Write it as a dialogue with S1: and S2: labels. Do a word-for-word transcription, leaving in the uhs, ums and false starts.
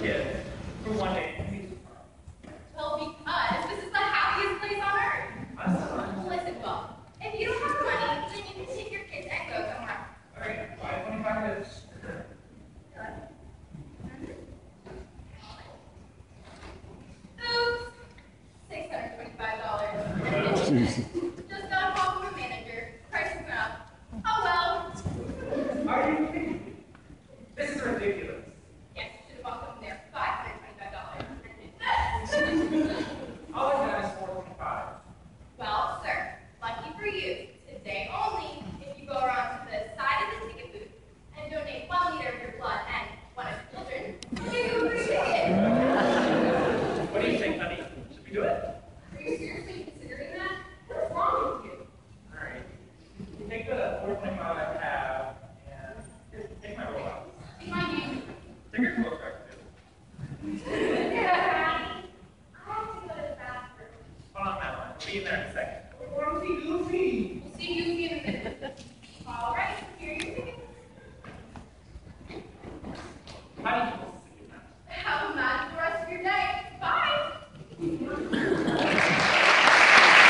S1: kid for one day.
S2: Well, because this is the happiest place on earth.
S1: Awesome.
S2: Listen, Bob, if you don't have money, then you can take your kids and go somewhere.
S1: All right, buy twenty-five minutes.
S2: Oops, six hundred twenty-five dollars. Just got a call from the manager. Prices went up. Oh well.
S1: Are you kidding me? This is ridiculous.
S2: Yes, should have bought them there. five hundred twenty-five dollars.
S1: All I got is four twenty-five.
S2: Well, sir, lucky for you, today only, if you go around to the side of the ticket booth and donate one liter of your blood and one of your children, we'll give you a free ticket.
S1: What do you think, honey? Should we do it?
S2: Are you seriously considering that? What's wrong with you?
S1: All right. Take the four twenty-five I have and here, take my roll out.
S2: Take my name.
S1: Take your clothes back too.
S2: Yeah, Daddy. I have to go to the bathroom.
S1: Hold on, Madeline. I'll be in there in a second.